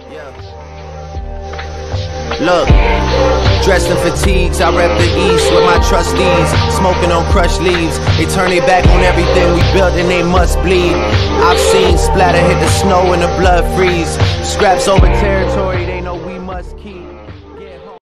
Look, dressed in fatigues, I rep the east with my trustees, smoking on crushed leaves. They turn their back on everything we built and they must bleed. I've seen splatter hit the snow and the blood freeze. Scraps over territory they know we must keep.